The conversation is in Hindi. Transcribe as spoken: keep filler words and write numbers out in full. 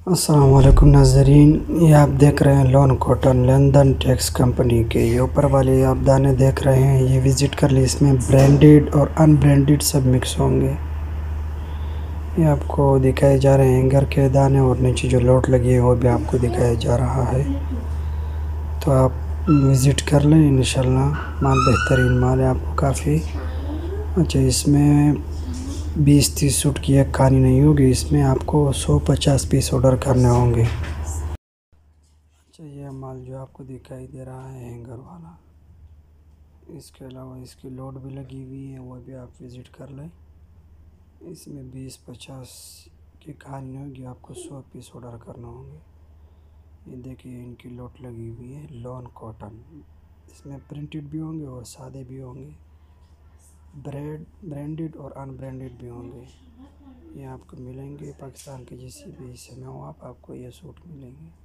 अस्सलाम वालेकुम नाज़रीन, ये आप देख रहे हैं lawn cotton London Tex company के। ये ऊपर वाले आप दाने देख रहे हैं, ये विज़िट कर लिए। इसमें ब्रांडेड और अनब्रांडेड सब मिक्स होंगे। ये आपको दिखाए जा रहे हैं हैंगर के दाने, और नीचे जो लोट लगी है वो भी आपको दिखाया जा रहा है। तो आप विज़िट कर लें, इंशाल्लाह माल बेहतरीन माल है आपको काफ़ी अच्छा। इसमें बीस तीस सूट की एक कहानी नहीं होगी, इसमें आपको सौ पचास पीस ऑर्डर करने होंगे। अच्छा, ये माल जो आपको दिखाई दे रहा है हैंगर वाला, इसके अलावा इसकी लोड भी लगी हुई है, वो भी आप विज़िट कर लें। इसमें बीस पचास की कहानी होगी, आपको सौ पीस ऑर्डर करना होंगे। ये देखिए इनकी लोड लगी हुई है लॉन कॉटन। इसमें प्रिंटेड भी होंगे और सादे भी होंगे, ब्रेड ब्रांडेड और अनब्रांडेड भी होंगे। ये आपको मिलेंगे पाकिस्तान के जिस भी हिस्से में हो आप, आपको ये सूट मिलेंगे।